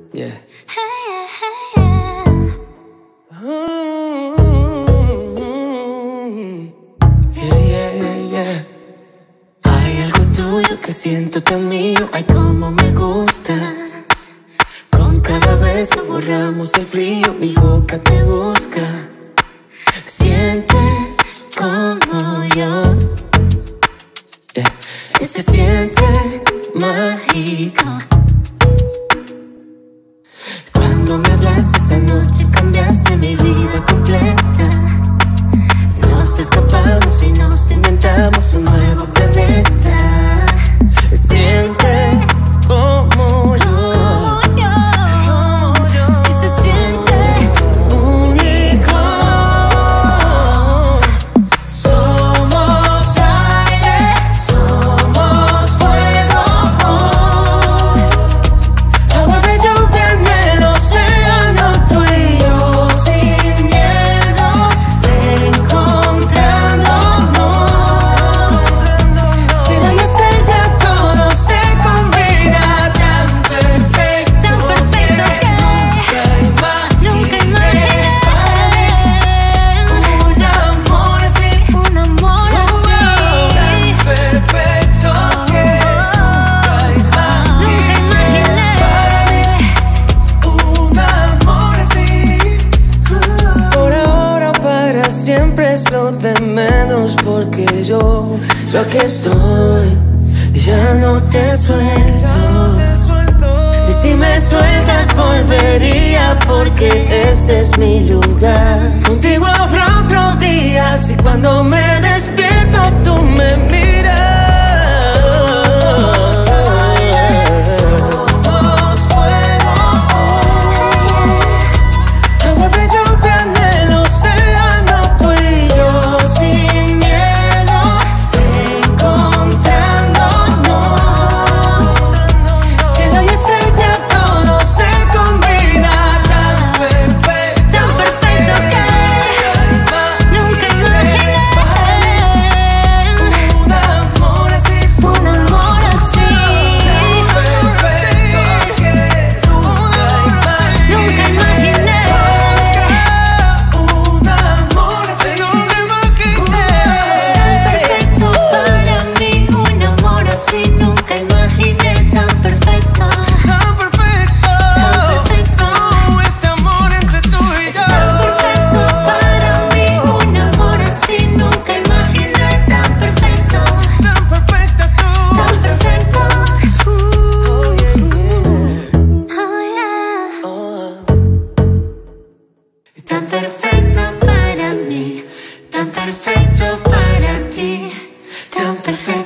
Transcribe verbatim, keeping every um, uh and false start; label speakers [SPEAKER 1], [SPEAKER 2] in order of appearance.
[SPEAKER 1] Yeah. Yeah, yeah, yeah, yeah. Hay algo tuyo que siento tan mío. Ay, cómo me gustas. Con cada beso borramos el frío. Mi boca te busca. Sientes como yo. Yeah. Y se siente mágico. Cuando me hablaste esa noche cambiaste mi vida completa. Nos escapamos y nos inventamos un nuevo planeta. Sientes como yo, como yo, y se siente único. Somos aire, somos fuego, agua de lluvia en el océano, tú y yo sin miedo, encontrándonos. Cielo y estrella, todo se combina tan perfecto, tan perfecto que nunca imaginé un amor así, un amor así, tan perfecto que nunca imaginé un amor así. Por ahora, para siempre es lo de menos, porque yo, yo aquí estoy y ya no te suelto. Y si me sueltas volvería, porque este es mi lugar. Contigo habrá otro día, si cuando me despierto tú me miras. Somos fuego, agua de lluvia en el océano, tú y yo sin miedo, encontrándonos. Cielo y estrella, todo se combina tan perfecto, tan perfecto que nunca imaginé un amor así, un amor así, tan perfecto que nunca imaginé un amor así, nunca imaginé. Tan perfecto para mí, un amor así, nunca imaginé. Tan perfecto, tan perfecto, tan perfecto, este amor entre tú y yo. Tan perfecto para mí, un amor así, nunca imaginé. Tan perfecto, tan perfecta tú, tan perfecto. Oh yeah, tan perfecto para mí, tan perfecto para ti, tan perfecto.